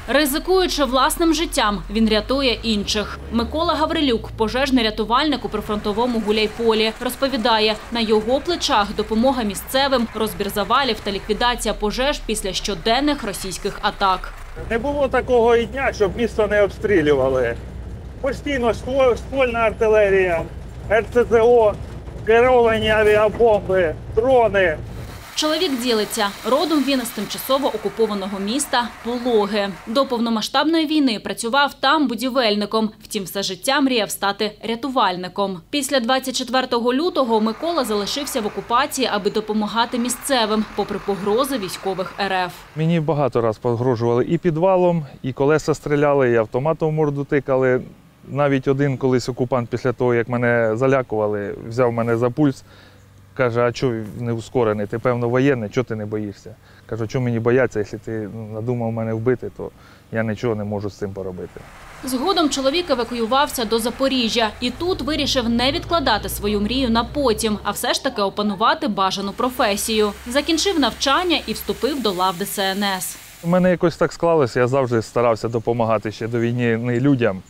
Ризикуючи власним життям, він рятує інших. Микола Гаврилюк – пожежний рятувальник у прифронтовому Гуляйполі. Розповідає, на його плечах допомога місцевим, розбір завалів та ліквідація пожеж після щоденних російських атак. Не було такого і дня, щоб місто не обстрілювали. Постійно ствольна артилерія, РСЗО, керовані авіабомби, дрони. Чоловік ділиться. Родом він з тимчасово окупованого міста Пологи. До повномасштабної війни працював там будівельником. Втім, все життя мріяв стати рятувальником. Після 24 лютого Микола залишився в окупації, аби допомагати місцевим, попри погрози військових РФ. Мені багато разів погрожували і підвалом, і колеса стріляли, і автоматом в морду тикали. Навіть один колись окупант після того, як мене залякували, взяв мене за пульс. Каже, а чого не ускорений? Ти, певно, воєнний, чого ти не боїшся? Кажу, чого мені бояться, якщо ти надумав мене вбити, то я нічого не можу з цим поробити. Згодом чоловік евакуювався до Запоріжжя і тут вирішив не відкладати свою мрію на потім, а все ж таки опанувати бажану професію. Закінчив навчання і вступив до лав ДСНС. У мене якось так склалося, я завжди старався допомагати ще до війни людям.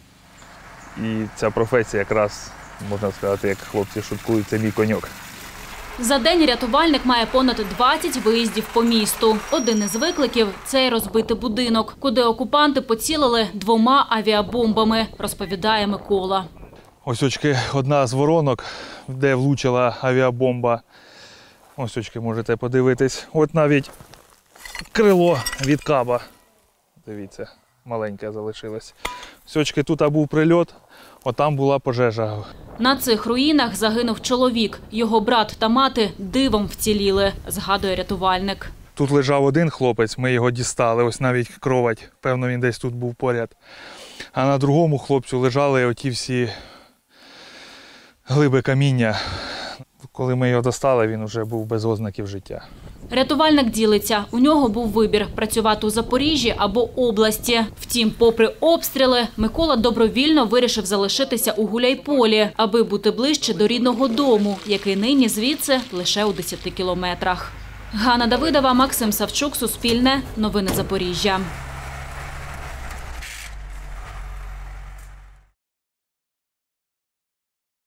І ця професія якраз, можна сказати, як хлопці шуткують, це мій коньок. За день рятувальник має понад 20 виїздів по місту. Один із викликів – цей розбитий будинок, куди окупанти поцілили 2 авіабомбами, розповідає Микола. Ось очки одна з воронок, де влучила авіабомба. Ось очки можете подивитись. От навіть крило від каба. Дивіться, маленьке залишилось. Ось очки тут був прильот, отам була пожежа. На цих руїнах загинув чоловік. Його брат та мати дивом вціліли, згадує рятувальник. Тут лежав один хлопець, ми його дістали, ось навіть кровать, певно він десь тут був поряд. А на другому хлопцю лежали оті всі глиби каміння. Коли ми його достали, він вже був без ознаків життя. Рятувальник ділиться. У нього був вибір – працювати у Запоріжжі або області. Втім, попри обстріли, Микола добровільно вирішив залишитися у Гуляйполі, аби бути ближче до рідного дому, який нині звідси лише у 10 кілометрах. Ганна Давидова, Максим Савчук, Суспільне, Новини Запоріжжя.